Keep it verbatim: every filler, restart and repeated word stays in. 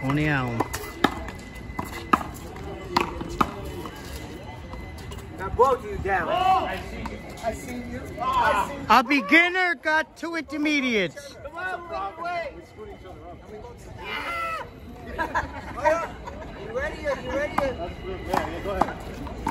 Coney Island. Got both of you down. Oh, I see you. I see you. Oh, I see you. A beginner got two intermediates. Come on, wrong way. You ready? Are you ready? That's good. Yeah, yeah, go ahead.